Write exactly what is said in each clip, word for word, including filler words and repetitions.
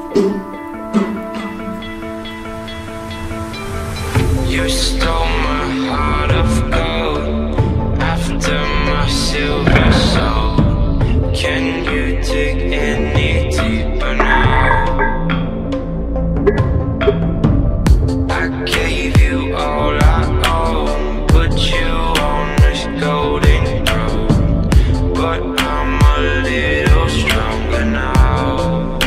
You stole my heart of gold after my silver soul. Can you dig any deeper now? I gave you all I own, put you on this golden throne, but I'm a little stronger now.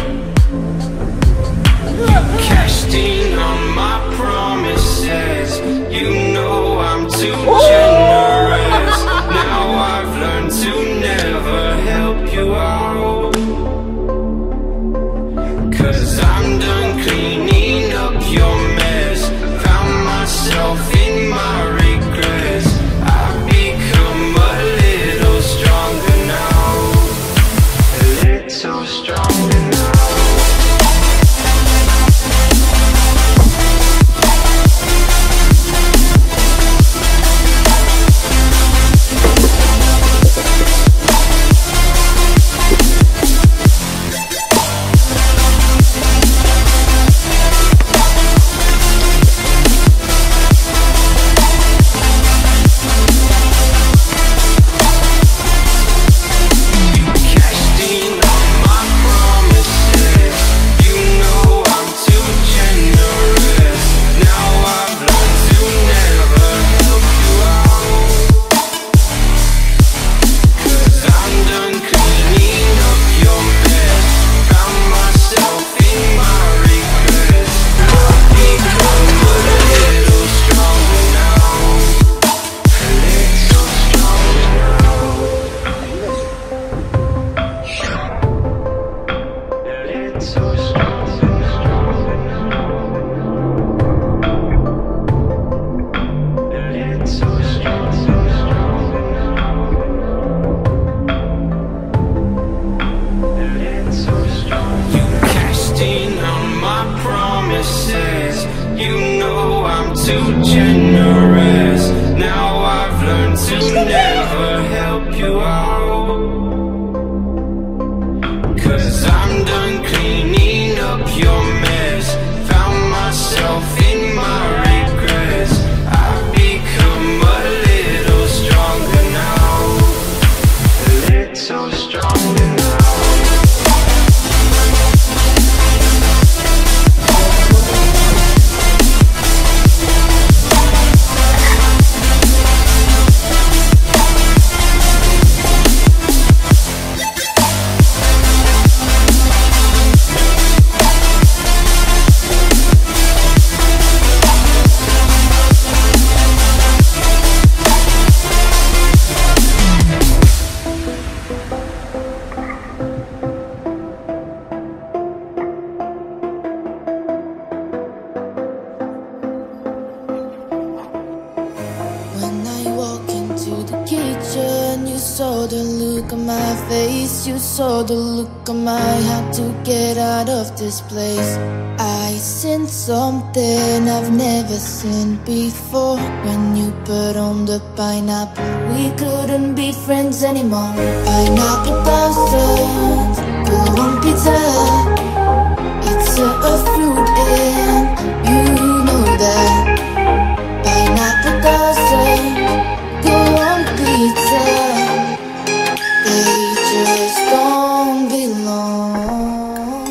You cashed in on my promises, you know I'm too generous. Now I've learned to never help you out, 'cause I'm done cleaning up your mess. Found myself in my regrets. I've become a little stronger now, a little stronger now. You know I'm too generous. Now I've learned to never help you out, 'cause I'm done cleaning up your mess. Found myself in my regrets. I've become a little stronger now, a little stronger now. You saw the look on my heart to get out of this place. I seen something I've never seen before. When you put on the pineapple, we couldn't be friends anymore. Pineapple thousand, go on pizza. It's a, a fruit and you know that. Pineapple thousand, go on pizza. They just don't belong.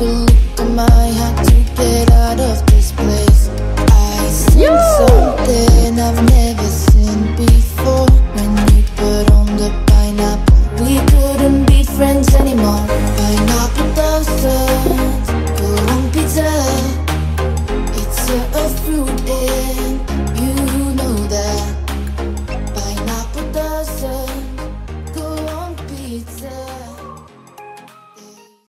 the look of my had to get out of this place. I seen something I've never seen before. When you put on the pineapple, we couldn't be friends anymore. Pineapple toasted, put on pizza. It's a, a fruit.